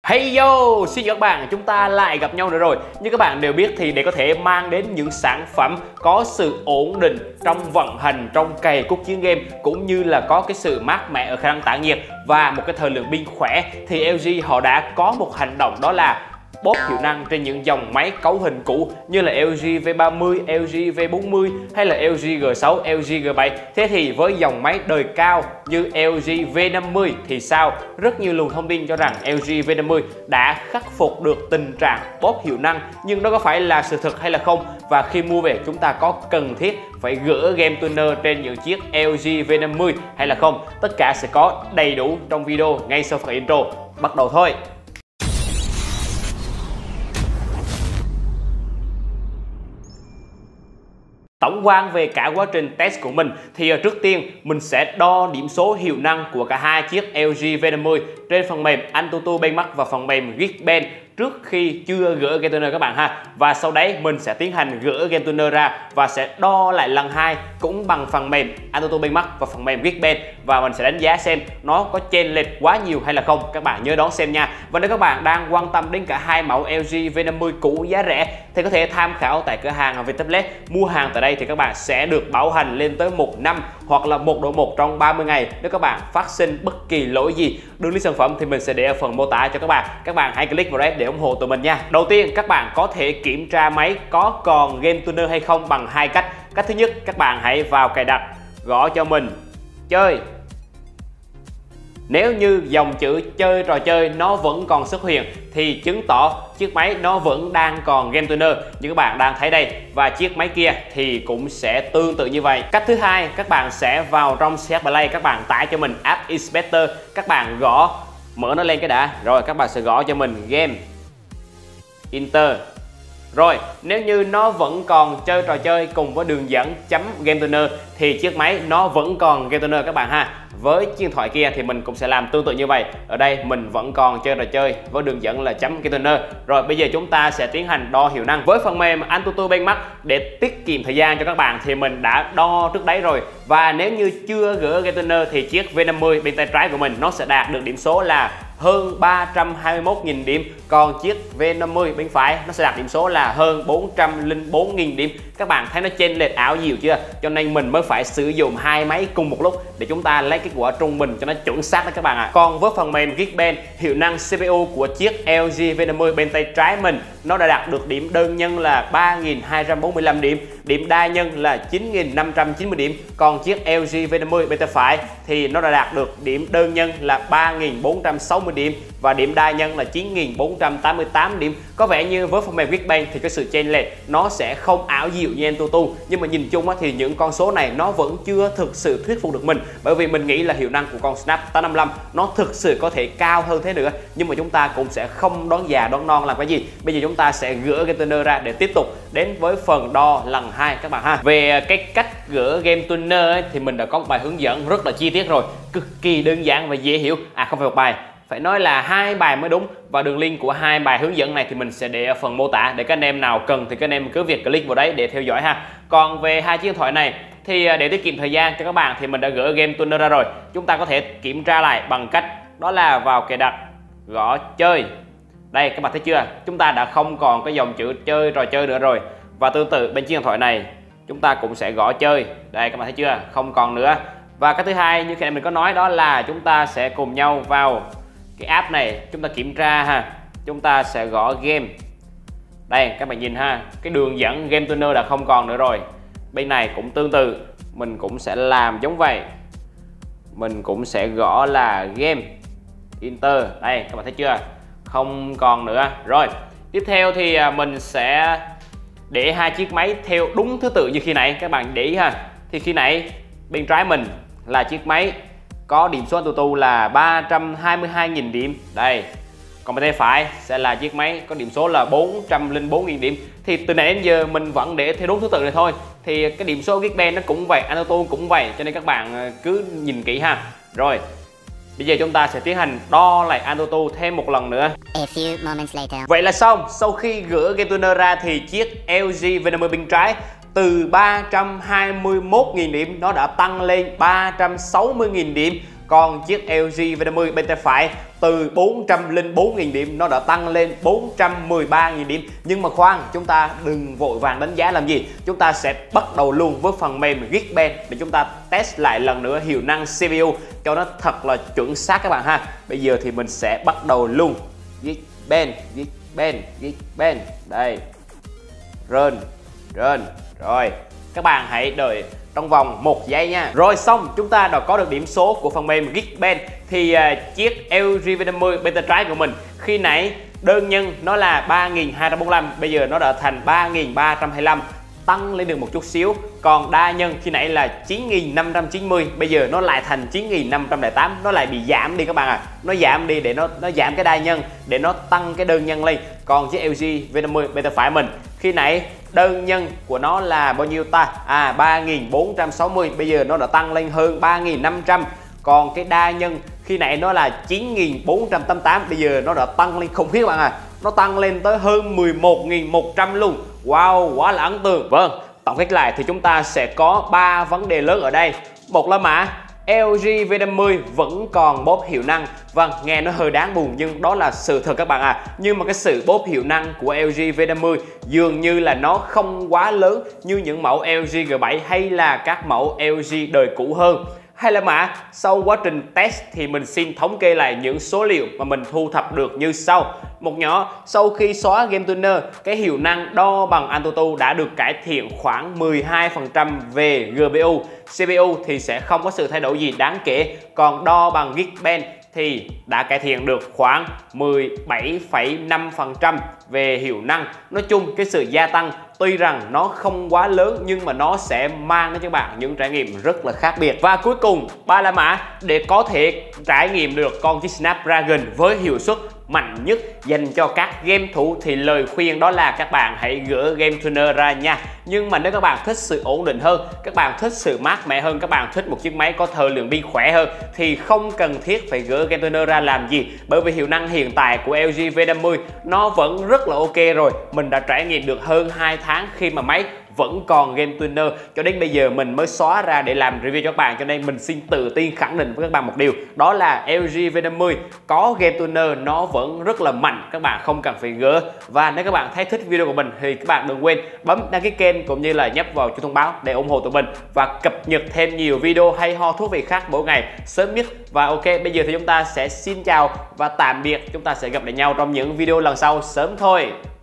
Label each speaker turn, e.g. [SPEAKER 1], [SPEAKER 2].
[SPEAKER 1] Hey yo, xin chào các bạn, chúng ta lại gặp nhau nữa rồi. Như các bạn đều biết thì để có thể mang đến những sản phẩm có sự ổn định trong vận hành, trong cày cuốc chiến game, cũng như là có cái sự mát mẻ ở khả năng tản nhiệt và một cái thời lượng pin khỏe, thì LG họ đã có một hành động, đó là bóp hiệu năng trên những dòng máy cấu hình cũ như là LG V30, LG V40 hay là LG G6, LG G7. Thế thì với dòng máy đời cao như LG V50 thì sao? Rất nhiều luồng thông tin cho rằng LG V50 đã khắc phục được tình trạng bóp hiệu năng, nhưng đó có phải là sự thật hay là không? Và khi mua về chúng ta có cần thiết phải gỡ game tuner trên những chiếc LG V50 hay là không? Tất cả sẽ có đầy đủ trong video ngay sau phần intro. Bắt đầu thôi! Tổng quan về cả quá trình test của mình thì trước tiên mình sẽ đo điểm số hiệu năng của cả hai chiếc LG V50 trên phần mềm Antutu Benchmark và phần mềm Geekbench trước khi chưa gỡ game tuner các bạn ha. Và sau đấy mình sẽ tiến hành gỡ game tuner ra và sẽ đo lại lần hai cũng bằng phần mềm Antutu Benchmark và phần mềm Geekbench, và mình sẽ đánh giá xem nó có chênh lệch quá nhiều hay là không. Các bạn nhớ đón xem nha. Và nếu các bạn đang quan tâm đến cả hai mẫu LG V50 cũ giá rẻ thì có thể tham khảo tại cửa hàng Vietablet. Mua hàng tại đây thì các bạn sẽ được bảo hành lên tới 1 năm hoặc là 1đổi 1 trong 30 ngày nếu các bạn phát sinh bất kỳ lỗi gì. Đường link sản phẩm thì mình sẽ để ở phần mô tả cho các bạn. Các bạn hãy click vào đấy để ủng hộ tụi mình nha. Đầu tiên các bạn có thể kiểm tra máy có còn game tuner hay không bằng hai cách. Cách thứ nhất, các bạn hãy vào cài đặt, gõ cho mình chơi. Nếu như dòng chữ chơi trò chơi nó vẫn còn xuất hiện thì chứng tỏ chiếc máy nó vẫn đang còn game tuner như các bạn đang thấy đây, và chiếc máy kia thì cũng sẽ tương tự như vậy. Cách thứ hai, các bạn sẽ vào trong CH Play, các bạn tải cho mình app Inspector, các bạn gõ, mở nó lên cái đã, rồi các bạn sẽ gõ cho mình game Enter. Rồi, nếu như nó vẫn còn chơi trò chơi cùng với đường dẫn chấm game tuner thì chiếc máy nó vẫn còn game tuner các bạn ha. Với chiếc điện thoại kia thì mình cũng sẽ làm tương tự như vậy. Ở đây mình vẫn còn chơi trò chơi với đường dẫn là chấm game tuner. Rồi bây giờ chúng ta sẽ tiến hành đo hiệu năng với phần mềm Antutu Benchmark. Để tiết kiệm thời gian cho các bạn thì mình đã đo trước đấy rồi. Và nếu như chưa gỡ game tuner thì chiếc V50 bên tay trái của mình nó sẽ đạt được điểm số là hơn 321.000 điểm, còn chiếc V50 bên phải nó sẽ đạt điểm số là hơn 404.000 điểm. Các bạn thấy nó chênh lệch ảo diệu chưa? Cho nên mình mới phải sử dụng hai máy cùng một lúc để chúng ta lấy kết quả trung bình cho nó chuẩn xác đó các bạn ạ. Còn với phần mềm Geekbench, hiệu năng CPU của chiếc LG V50 bên tay trái mình nó đã đạt được điểm đơn nhân là 3.245 điểm, điểm đa nhân là 9.590 điểm. Còn chiếc LG V50 bên tay phải thì nó đã đạt được điểm đơn nhân là 3.460 điểm và điểm đa nhân là 9.488 điểm. Có vẻ như với phần mềm Geekbench thì cái sự chênh lệch nó sẽ không ảo diệu như Antutu, nhưng mà nhìn chung thì những con số này nó vẫn chưa thực sự thuyết phục được mình, bởi vì mình nghĩ là hiệu năng của con Snap 855 nó thực sự có thể cao hơn thế nữa, nhưng mà chúng ta cũng sẽ không đoán già đoán non làm cái gì. Bây giờ chúng ta sẽ gỡ game tuner ra để tiếp tục đến với phần đo lần hai các bạn ha. Về cái cách gỡ game tuner thì mình đã có một bài hướng dẫn rất là chi tiết rồi, cực kỳ đơn giản và dễ hiểu. Không phải một bài, phải nói là hai bài mới đúng, và đường link của hai bài hướng dẫn này thì mình sẽ để ở phần mô tả để các anh em nào cần thì các anh em cứ việc click vào đấy để theo dõi ha. Còn về hai chiếc điện thoại này thì để tiết kiệm thời gian cho các bạn thì mình đã gỡ game tuner ra rồi. Chúng ta có thể kiểm tra lại bằng cách đó là vào cài đặt, gõ chơi. Đây các bạn thấy chưa? Chúng ta đã không còn cái dòng chữ chơi trò chơi nữa rồi. Và tương tự bên chiếc điện thoại này chúng ta cũng sẽ gõ chơi. Đây các bạn thấy chưa? Không còn nữa. Và cái thứ hai như khi mình có nói đó là chúng ta sẽ cùng nhau vào cái app này, chúng ta kiểm tra ha. Chúng ta sẽ gõ game. Đây các bạn nhìn ha, cái đường dẫn game tuner đã không còn nữa rồi. Bên này cũng tương tự, mình cũng sẽ làm giống vậy. Mình cũng sẽ gõ là game Enter. Đây các bạn thấy chưa? Không còn nữa. Rồi, tiếp theo thì mình sẽ để hai chiếc máy theo đúng thứ tự như khi nãy. Các bạn để ý ha. Thì khi nãy bên trái mình là chiếc máy có điểm số Antutu là 322.000 điểm. Đây. Còn bên tay phải sẽ là chiếc máy có điểm số là 404.000 điểm. Thì từ nãy đến giờ mình vẫn để theo đúng thứ tự này thôi. Thì cái điểm số Geekbench nó cũng vậy, Antutu cũng vậy, cho nên các bạn cứ nhìn kỹ ha. Rồi, bây giờ chúng ta sẽ tiến hành đo lại Antutu thêm một lần nữa. Vậy là xong. Sau khi gỡ game tuner ra thì chiếc LG V50 bên trái từ 321.000 điểm nó đã tăng lên 360.000 điểm. Còn chiếc LG V50 bên tay phải từ 404.000 điểm nó đã tăng lên 413.000 điểm. Nhưng mà khoan, chúng ta đừng vội vàng đánh giá làm gì. Chúng ta sẽ bắt đầu luôn với phần mềm Geekbench để chúng ta test lại lần nữa hiệu năng CPU cho nó thật là chuẩn xác các bạn ha. Bây giờ thì mình sẽ bắt đầu luôn. Geekbench. Đây. Run. Rồi, các bạn hãy đợi trong vòng 1 giây nha. Rồi xong, chúng ta đã có được điểm số của phần mềm Geekbench. Thì chiếc LG V50 bên tay trái của mình khi nãy đơn nhân nó là 3.245, bây giờ nó đã thành 3.325, tăng lên được một chút xíu. Còn đa nhân khi nãy là 9.590, bây giờ nó lại thành 9.508, nó lại bị giảm đi các bạn ạ. Nó giảm đi để nó giảm cái đa nhân để nó tăng cái đơn nhân lên. Còn chiếc LG V50 bên tay phải mình khi nãy đơn nhân của nó là bao nhiêu ta? 3.460, bây giờ nó đã tăng lên hơn 3.500. Còn cái đa nhân khi nãy nó là 9.488, bây giờ nó đã tăng lên khủng khiếp các bạn à. Nó tăng lên tới hơn 11.100 luôn. Wow, quá là ấn tượng. Vâng, tổng kết lại thì chúng ta sẽ có 3 vấn đề lớn ở đây. Một là mã LG V50 vẫn còn bóp hiệu năng. Vâng, nghe nó hơi đáng buồn nhưng đó là sự thật các bạn à. Nhưng mà cái sự bóp hiệu năng của LG V50 dường như là nó không quá lớn như những mẫu LG G7 hay là các mẫu LG đời cũ hơn. Hay là mã, sau quá trình test thì mình xin thống kê lại những số liệu mà mình thu thập được như sau. Một nhỏ, sau khi xóa Game Tuner, cái hiệu năng đo bằng AnTuTu đã được cải thiện khoảng 12% về GPU. CPU thì sẽ không có sự thay đổi gì đáng kể. Còn đo bằng Geekbench thì đã cải thiện được khoảng 17,5% về hiệu năng. Nói chung cái sự gia tăng tuy rằng nó không quá lớn nhưng mà nó sẽ mang đến cho bạn những trải nghiệm rất là khác biệt. Và cuối cùng, ba la mã để có thể trải nghiệm được con chiếc Snapdragon với hiệu suất mạnh nhất dành cho các game thủ thì lời khuyên đó là các bạn hãy gỡ Game Tuner ra nha. Nhưng mà nếu các bạn thích sự ổn định hơn, các bạn thích sự mát mẻ hơn, các bạn thích một chiếc máy có thời lượng pin khỏe hơn thì không cần thiết phải gỡ Game Tuner ra làm gì. Bởi vì hiệu năng hiện tại của LG V50 nó vẫn rất là ok rồi. Mình đã trải nghiệm được hơn 2 tháng khi mà máy vẫn còn Game Tuner, cho đến bây giờ mình mới xóa ra để làm review cho các bạn. Cho nên mình xin tự tin khẳng định với các bạn một điều, đó là LG V50 có Game Tuner nó vẫn rất là mạnh, các bạn không cần phải gỡ. Và nếu các bạn thấy thích video của mình thì các bạn đừng quên bấm đăng ký kênh cũng như là nhấp vào chuông thông báo để ủng hộ tụi mình và cập nhật thêm nhiều video hay ho thú vị khác mỗi ngày sớm nhất. Và ok, bây giờ thì chúng ta sẽ xin chào và tạm biệt, chúng ta sẽ gặp lại nhau trong những video lần sau sớm thôi.